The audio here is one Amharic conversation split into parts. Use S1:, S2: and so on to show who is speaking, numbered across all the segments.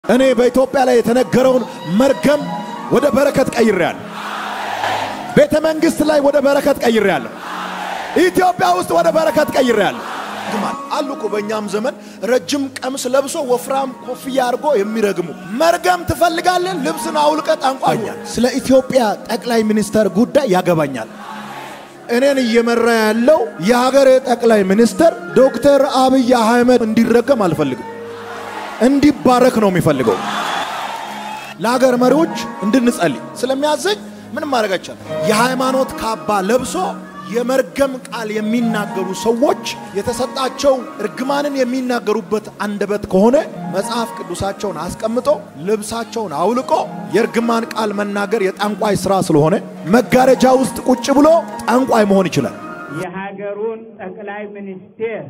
S1: እኔ በኢትዮጵያ ላይ የተነገረውን መርገም ወደ በረከት ቀይሬያለሁ። ቤተ መንግስት ላይ ወደ በረከት ቀይሬያለሁ። ኢትዮጵያ ውስጥ ወደ በረከት ቀይሬያለሁ። አሉኮ በእኛም ዘመን ረጅም ቀሚስ ለብሶ ወፍራም ኮፍያ አርጎ የሚረግሙ መርገም ትፈልጋለህ? ልብስን አውልቀ ጠንቋኛል። ስለ ኢትዮጵያ ጠቅላይ ሚኒስተር ጉዳይ ያገባኛል። እኔን እየመራ ያለው የሀገሬ ጠቅላይ ሚኒስተር ዶክተር አብይ አህመድ እንዲረገም አልፈልግም። እንዲባረክ ነው የሚፈልገው። ለሀገር መሪዎች እንድንጸልይ ስለሚያዘኝ ምን ማድረግ አይቻልም። የሃይማኖት ካባ ለብሶ የመርገም ቃል የሚናገሩ ሰዎች የተሰጣቸው እርግማንን የሚናገሩበት አንደበት ከሆነ መጽሐፍ ቅዱሳቸውን አስቀምጦ ልብሳቸውን አውልቆ የእርግማን ቃል መናገር የጠንቋይ ስራ ስለሆነ መጋረጃ ውስጥ ቁጭ ብሎ ጠንቋይ መሆን ይችላል።
S2: የሀገሩን ጠቅላይ ሚኒስቴር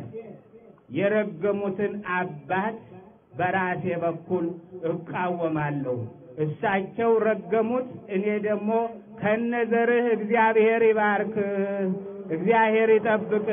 S2: የረገሙትን አባት በራሴ በኩል እቃወማለሁ። እሳቸው ረገሙት፣ እኔ ደግሞ ከነዘርህ እግዚአብሔር ይባርክ፣ እግዚአብሔር ይጠብቅ፣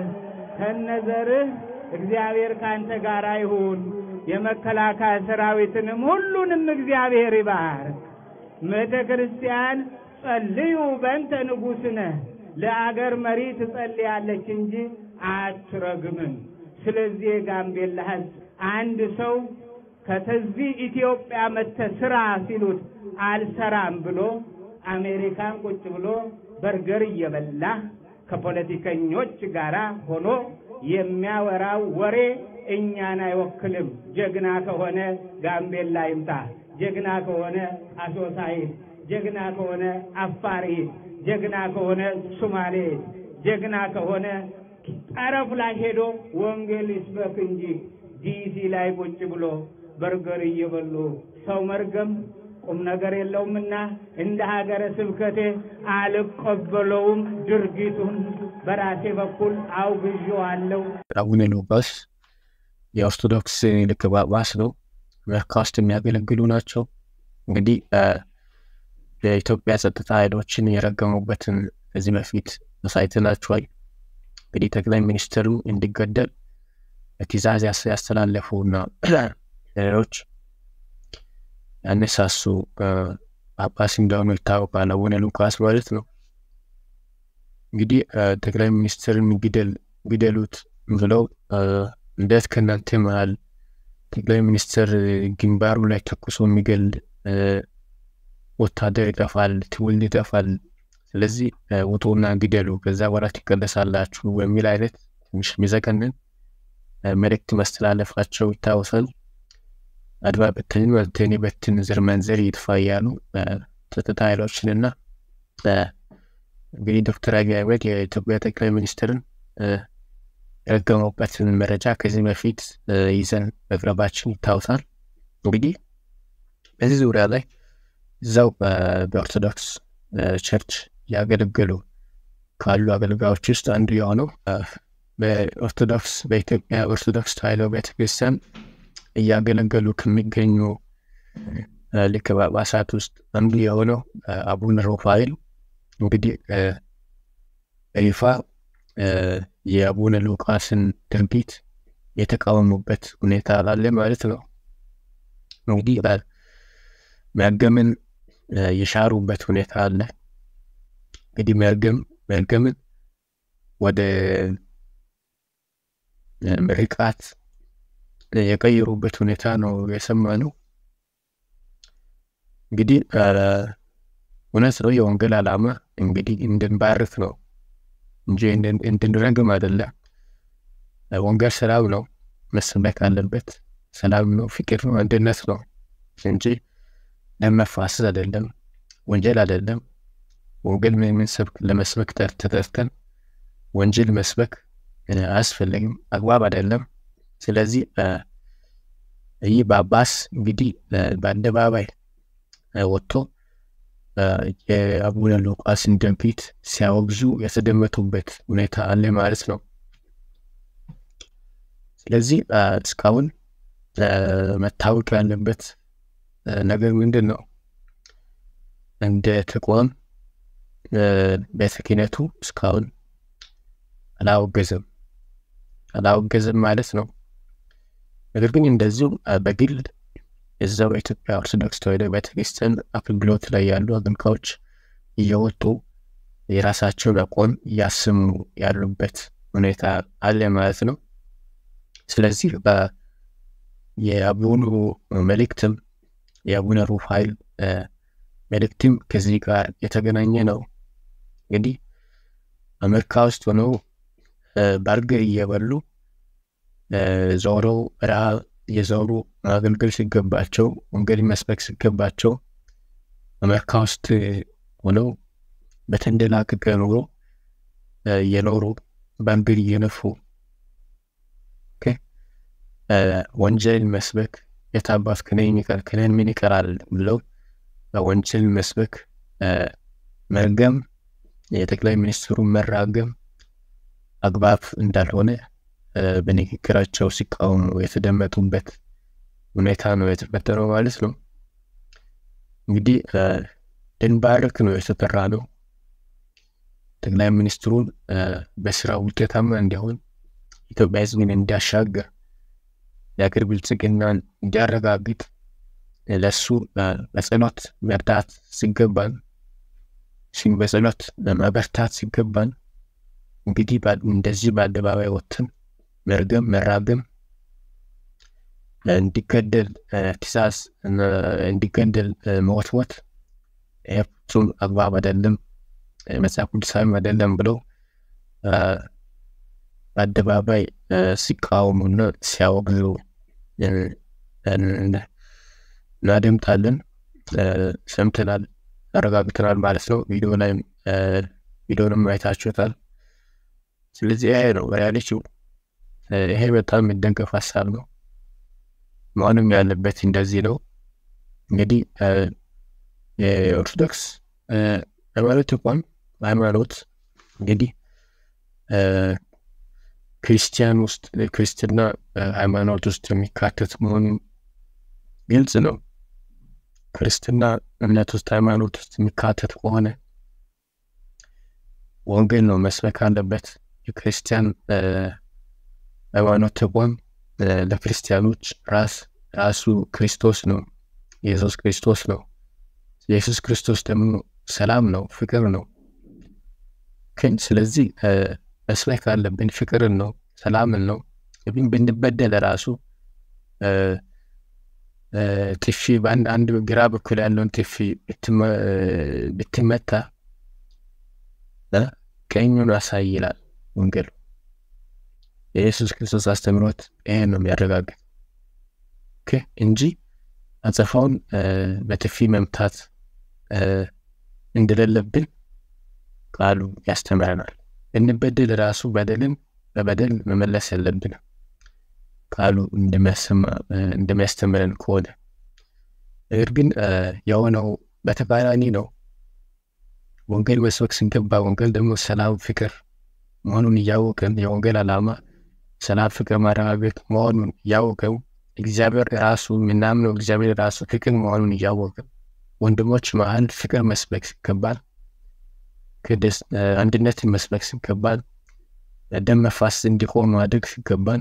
S2: ከነዘርህ እግዚአብሔር ካንተ ጋር ይሁን፣ የመከላከያ ሰራዊትንም ሁሉንም እግዚአብሔር ይባርክ። ቤተ ክርስቲያን ጸልዩ በእንተ ንጉሥነ፣ ለአገር መሪ ትጸልያለች እንጂ አትረግምም። ስለዚህ የጋምቤላ ሕዝብ አንድ ሰው ከተዚህ ኢትዮጵያ መተ ስራ ሲሉት አልሰራም ብሎ አሜሪካን ቁጭ ብሎ በርገር እየበላ ከፖለቲከኞች ጋራ ሆኖ የሚያወራው ወሬ እኛን አይወክልም። ጀግና ከሆነ ጋምቤላ ይምጣ፣ ጀግና ከሆነ አሶሳ ይሂድ፣ ጀግና ከሆነ አፋር ይሂድ፣ ጀግና ከሆነ ሶማሌ ይሂድ፣ ጀግና ከሆነ ጠረፍ ላይ ሄዶ ወንጌል ይስበክ እንጂ ዲሲ ላይ ቁጭ ብሎ በርገር እየበሉ ሰው መርገም ቁም ነገር የለውምና እንደ ሀገረ ስብከቴ አልቀበለውም። ድርጊቱን በራሴ በኩል አውግዤዋለሁ።
S3: አቡነ ሉቃስ የኦርቶዶክስ ሊቀ ጳጳስ ነው። በካስት የሚያገለግሉ ናቸው። እንግዲህ የኢትዮጵያ ጸጥታ ኃይሎችን የረገሙበትን ከዚህ በፊት ሳይተናቸዋል። እንግዲህ ጠቅላይ ሚኒስትሩ እንዲገደል ትዕዛዝ ያስተላለፉና ሌሎች ያነሳሱ ጳጳስ እንደሆኑ ይታወቃል። አቡነ ሉቃስ ማለት ነው። እንግዲህ ጠቅላይ ሚኒስትርን ግደሉት ብለው እንዴት ከእናንተ መሃል ጠቅላይ ሚኒስትር ግንባሩ ላይ ተኩሶ የሚገል ወታደር ይጠፋል፣ ትውልድ ይጠፋል። ስለዚህ ውጡና ግደሉ፣ ከዛ በኋላ ትቀደሳላችሁ በሚል አይነት ትንሽ የሚዘገንን መልእክት ማስተላለፋቸው ይታወሳል። አድባ በተን ወልተኒ በትን ዘር መንዘር ይጥፋ ያሉ ጸጥታ ኃይሎችንና እንግዲህ ዶክተር አብይ አህመድ የኢትዮጵያ ጠቅላይ ሚኒስትርን የረገሙበትን መረጃ ከዚህ በፊት ይዘን መቅረባችን ይታወሳል። እንግዲህ በዚህ ዙሪያ ላይ እዛው በኦርቶዶክስ ቸርች ያገለገሉ ካሉ አገልጋዮች ውስጥ አንዱ የሆነው በኢትዮጵያ ኦርቶዶክስ ተዋሕዶ ቤተክርስቲያን እያገለገሉ ከሚገኙ ሊቀ ጳጳሳት ውስጥ አንዱ የሆነው አቡነ ሩፋኤል እንግዲህ በይፋ የአቡነ ሉቃስን ድርጊት የተቃወሙበት ሁኔታ አለ ማለት ነው። እንግዲህ መርገምን የሻሩበት ሁኔታ አለ። እንግዲህ መርገምን ወደ ምርቃት የቀየሩበት ሁኔታ ነው የሰማነው። እንግዲህ እውነት ነው የወንጌል ዓላማ እንግዲህ እንድንባርክ ነው እንጂ እንድንረግም አይደለም። ወንጌል ሰላም ነው፣ መሰበክ አለበት። ሰላም ነው፣ ፍቅር ነው፣ አንድነት ነው እንጂ ለመፋሰስ አይደለም፣ ወንጀል አይደለም። ወንጌል ለመስበክ ተጠርተን ወንጀል መስበክ አያስፈልግም፣ አግባብ አይደለም። ስለዚህ ይህ ጳጳስ እንግዲህ በአደባባይ ወጥቶ የአቡነ ሉቃስን ድርጊት ሲያወግዙ የተደመጡበት ሁኔታ አለ ማለት ነው። ስለዚህ እስካሁን መታወቅ ያለበት ነገር ምንድን ነው? እንደ ተቋም ቤተ ክህነቱ እስካሁን አላወገዘም ማለት ነው። ነገር ግን እንደዚሁ በግል እዛው በኢትዮጵያ ኦርቶዶክስ ተዋሕዶ ቤተክርስቲያን አገልግሎት ላይ ያሉ አገልጋዮች እየወጡ የራሳቸውን አቋም እያሰሙ ያሉበት ሁኔታ አለ ማለት ነው። ስለዚህ የአቡነ መልእክትም የአቡነ ሩፋኤል መልእክትም ከዚህ ጋር የተገናኘ ነው። እንግዲህ አሜሪካ ውስጥ ሆነው በርገር እየበሉ ዞረው ረሃብ የዞሩ ማገልገል ሲገባቸው ወንጌል መስበክ ሲገባቸው አሜሪካ ውስጥ ሆነው በተንደላቀቀ ኑሮ የኖሩ በርገር እየነፉ ወንጌል መስበክ የታባት ከነን ምን ይቀራል ብለው ወንጌል መስበክ መርገም የጠቅላይ ሚኒስትሩ መራገም አግባብ እንዳልሆነ በንግግራቸው ሲቃወሙ የተደመጡበት ሁኔታ ነው የተፈጠረው ማለት ነው። እንግዲህ ድንባርክ ነው የተጠራ ነው። ጠቅላይ ሚኒስትሩን በስራ ውጤታማ እንዲሆን ኢትዮጵያ ሕዝብን እንዲያሻገር የአገር ብልጽግናን እንዲያረጋግጥ ለሱ በጸሎት መርዳት ሲገባን በጸሎት መበርታት ሲገባን እንግዲህ እንደዚህ በአደባባይ ወጥተን መራገም እንዲገደል ትእዛዝ እንዲገደል መወትወት ፍጹም አግባብ አይደለም፣ መጽሐፍ ቅዱሳዊም አይደለም ብለው በአደባባይ ሲቃወሙና ሲያወግዙ እናደምጣለን፣ ሰምተናል፣ አረጋግጠናል ማለት ነው። ቪዲዮንም አይታችሁታል። ስለዚህ ይሄ ነው ሪያሊቲው። ይሄ በጣም የሚደገፍ ሀሳብ ነው። መሆንም ያለበት እንደዚህ ነው። እንግዲህ የኦርቶዶክስ ሃይማኖት ተቋም ሃይማኖት እንግዲህ ክርስቲያን ውስጥ ክርስትና ሃይማኖት ውስጥ የሚካተት መሆኑ ግልጽ ነው። ክርስትና እምነት ውስጥ ሃይማኖት ውስጥ የሚካተት ከሆነ ወንጌል ነው መስበክ አለበት። የክርስቲያን ሃይማኖት ተቋም ለክርስቲያኖች ራሱ ክርስቶስ ነው፣ ኢየሱስ ክርስቶስ ነው። ኢየሱስ ክርስቶስ ደግሞ ሰላም ነው፣ ፍቅር ነው። ስለዚህ መስበክ አለብን ፍቅርን ነው፣ ሰላምን ነው። ብንበደል ራሱ ጥፊ በአንድ ግራ በኩል ያለውን ጥፊ ብትመታ ቀኙን አሳይ ይላል ወንጌሉ። የኢየሱስ ክርስቶስ አስተምሮት ይሄን ነው የሚያረጋግጥ እንጂ አጸፋውን በጥፊ መምታት እንደሌለብን ቃሉ ያስተምረናል። እንበደል ራሱ በደልን በበደል መመለስ ያለብን ቃሉ እንደሚያስተምረን ከሆነ። ነገር ግን የሆነው በተቃራኒ ነው። ወንጌል መስበክ ስንገባ ወንጌል ደግሞ ሰላም ፍቅር መሆኑን እያወቅን የወንጌል ዓላማ ሰላም ፍቅር ማረጋገጥ መሆኑን እያወቅን እግዚአብሔር ራሱ ምናምነው እግዚአብሔር ራሱ ፍቅር መሆኑን እያወቅን ወንድሞች መሃል ፍቅር መስበክ ሲገባል፣ አንድነትን መስበክ ሲገባል፣ ደም መፋሰስ እንዲቆም ማድረግ ሲገባል፣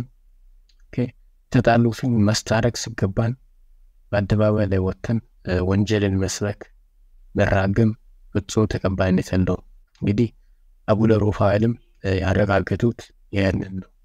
S3: ተጣሉትን ማስታረቅ ሲገባል በአደባባይ ላይ ወጥተን ወንጌልን መስበክ መራገም ፍጹም ተቀባይነት የለውም። እንግዲህ አቡነ ሩፋኤልም ያረጋገጡት ይህንን ነው።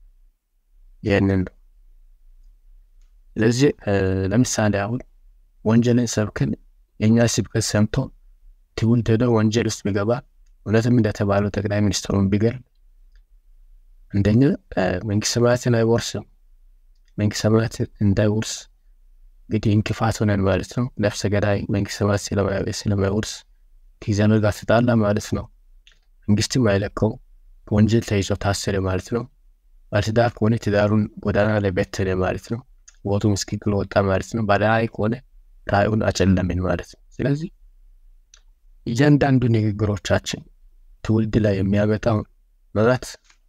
S3: ስለዚህ ለምሳሌ አሁን ወንጌልን ሰብከን የእኛ ስብከት ሰምቶ ትውልድ ሄዶ ወንጌል ውስጥ ቢገባ እውነትም እንደተባለው ጠቅላይ ሚኒስትሩን ቢገል አንደኛ መንግስተ ሰማያትን አይወርስም። መንግስተ ሰማያት እንዳይወርስ እንግዲህ እንቅፋት ሆነን ማለት ነው። ነፍሰ ገዳይ መንግስተ ሰማያት ስለማይወርስ ከእግዚአብሔር ጋር ተጣላ ማለት ነው። መንግስትም አይለቀው ወንጀል ተይዞ ታሰረ ማለት ነው። ባለትዳር ከሆነ ትዳሩን ጎዳና ላይ በተነ ማለት ነው። ወጡ ምስኪን ወጣ ማለት ነው። ባለራዕይ ከሆነ ራዕዩን አጨለምን ማለት ነው። ስለዚህ እያንዳንዱ ንግግሮቻችን ትውልድ ላይ የሚያመጣው መራት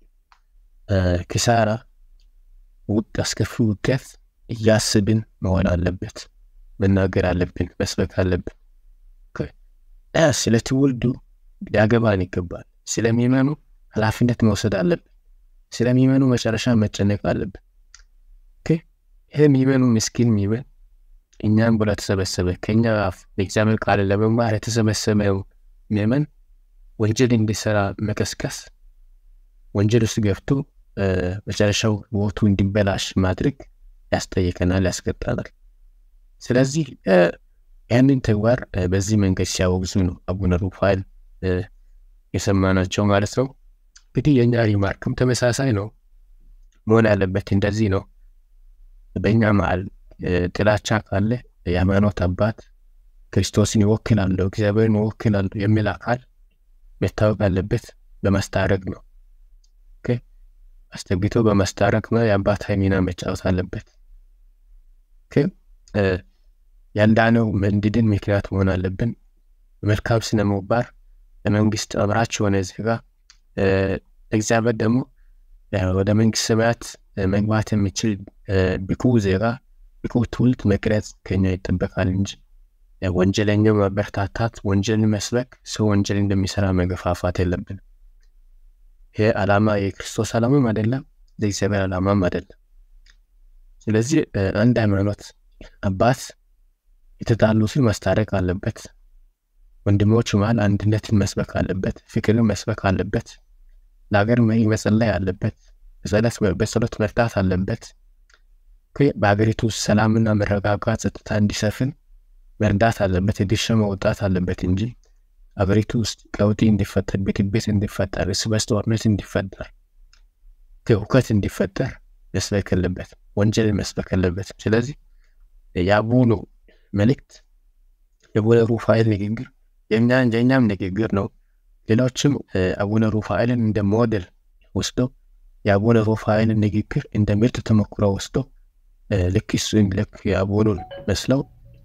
S3: ኪሳራ አስከፊ ውጤት እያስብን መሆን አለበት፣ መናገር አለብን፣ መስበክ አለብን። ስለ ትውልዱ ሊያገባን ይገባል። ስለሚመኑ ኃላፊነት መውሰድ አለብን። ስለሚመኑ መጨረሻ መጨነቅ አለብን። ይሄ የሚመኑ ምስኪን የሚመን እኛም ብሎ ተሰበሰበ ከኛ አፍ ለእግዚአብሔር ቃል ለመማር የተሰበሰበው ምእመን ወንጀል እንዲሰራ መቀስቀስ ወንጀል ውስጥ ገብቶ መጨረሻው ህይወቱ እንዲበላሽ ማድረግ ያስጠይቀናል ያስቀጣናል ስለዚህ ያንን ተግባር በዚህ መንገድ ሲያወግዙ ነው አቡነ ሩፋኤል የሰማናቸው ማለት ነው እንግዲህ የኛ ሪማርክም ተመሳሳይ ነው መሆን ያለበት እንደዚህ ነው በእኛ መሃል ጥላቻ ካለ የሃይማኖት አባት ክርስቶስን ይወክላል እግዚአብሔርን ይወክላል የሚል አካል መታወቅ ያለበት በማስታረቅ ነው አስተግቶ በማስታረቅ ነው የአባታዊ ሚና መጫወት አለበት ያንዳነው መንድድን ምክንያት መሆን አለብን መልካም ስነ ምግባር ለመንግስት አብራች ሆነ ዜጋ እግዚአብሔር ደግሞ ወደ መንግስት ሰማያት መግባት የሚችል ብቁ ዜጋ ብቁ ትውልድ መቅረጽ ከኛ ይጠበቃል እንጂ ወንጀለኛው ማበረታታት ወንጀልን መስበክ ሰው ወንጀል እንደሚሰራ መገፋፋት የለብንም ይሄ ዓላማ የክርስቶስ ዓላማም አይደለም የእግዚአብሔር ዓላማም አይደለም ስለዚህ አንድ ሃይማኖት አባት የተጣሉትን ማስታረቅ አለበት ወንድሞች መሃል አንድነትን መስበክ አለበት ፍቅርን መስበክ አለበት ለሀገር መጸለይ አለበት በጸሎት መርዳት አለበት በሀገሪቱ ሰላምና መረጋጋት ጸጥታ እንዲሰፍን መርዳት አለበት የድርሻ መውጣት አለበት እንጂ ሀገሪቱ ውስጥ ቀውጢ እንዲፈጠር ብጥብጥ እንዲፈጠር እርስ በርስ ጦርነት እንዲፈጠር ሁከት እንዲፈጠር መስበክ አለበት ወንጀልን መስበክ አለበት ስለዚህ የአቡነ መልእክት የአቡነ ሩፋኤል ንግግር የኛም ንግግር ነው ሌሎችም አቡነ ሩፋኤልን እንደ ሞዴል ወስደው የአቡነ ሩፋኤልን ንግግር እንደ ምርጥ ተሞክሮ ወስደው ልክ እሱን ልክ የአቡኑን መስለው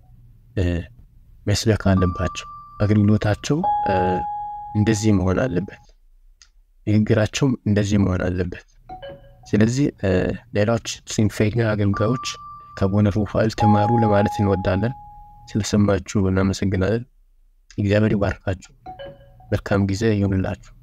S3: መስበክ አለባቸው አገልግሎታቸው እንደዚህ መሆን አለበት ንግግራቸው እንደዚህ መሆን አለበት ስለዚህ ሌሎች ሲንፈኛ አገልጋዮች ከአቡነ ሩፋኤል ተማሩ ለማለት እንወዳለን ስለሰማችሁ እናመሰግናለን እግዚአብሔር ይባርካችሁ መልካም ጊዜ ይሁንላችሁ